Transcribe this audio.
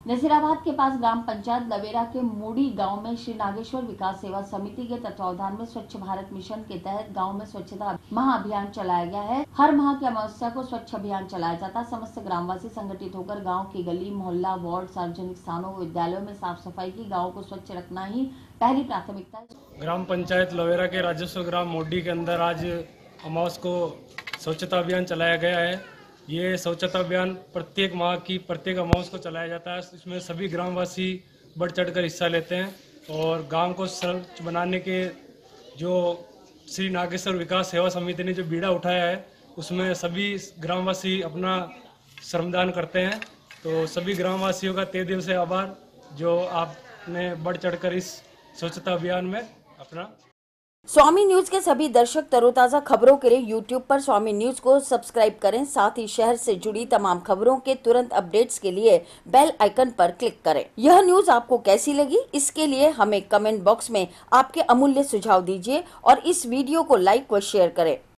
नसीराबाद के पास ग्राम पंचायत लवेरा के मूडी गांव में श्री नागेश्वर विकास सेवा समिति के तत्वावधान में स्वच्छ भारत मिशन के तहत गांव में स्वच्छता महाअभियान चलाया गया है। हर माह की अमावस्या को स्वच्छ अभियान चलाया जाता है। समस्त ग्रामवासी संगठित होकर गांव की गली, मोहल्ला, वार्ड, सार्वजनिक स्थानों व विद्यालयों में साफ सफाई की। गाँव को स्वच्छ रखना ही पहली प्राथमिकता है। ग्राम पंचायत लवेरा के राजस्व ग्राम मोडी के अंदर आज अमावस को स्वच्छता अभियान चलाया गया है। ये स्वच्छता अभियान प्रत्येक माह की प्रत्येक अमावस को चलाया जाता है। इसमें सभी ग्रामवासी बढ़ चढ़कर हिस्सा लेते हैं और गांव को स्वच्छ बनाने के जो श्री नागेश्वर विकास सेवा समिति ने जो बीड़ा उठाया है उसमें सभी ग्रामवासी अपना श्रमदान करते हैं। तो सभी ग्रामवासियों का तहे दिल से आभार जो आपने बढ़ चढ़कर इस स्वच्छता अभियान में अपना। स्वामी न्यूज के सभी दर्शक तरोताजा खबरों के लिए यूट्यूब पर स्वामी न्यूज को सब्सक्राइब करें। साथ ही शहर से जुड़ी तमाम खबरों के तुरंत अपडेट्स के लिए बेल आइकन पर क्लिक करें। यह न्यूज आपको कैसी लगी, इसके लिए हमें कमेंट बॉक्स में आपके अमूल्य सुझाव दीजिए और इस वीडियो को लाइक व शेयर करें।